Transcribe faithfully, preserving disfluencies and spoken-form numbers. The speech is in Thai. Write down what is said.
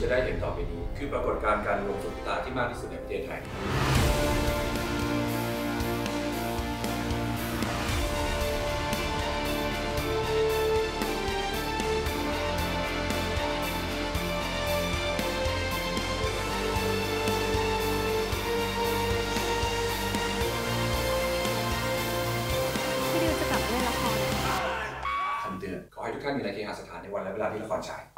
จะได้เห็นต่อไปนี้คือปรากฏการณ์การรวมซุปตาร์ที่มากที่สุดในประเทศไทยคำเตือนขอให้ทุกท่านอยู่ในเคหสถานในวันและเวลาที่ละครฉาย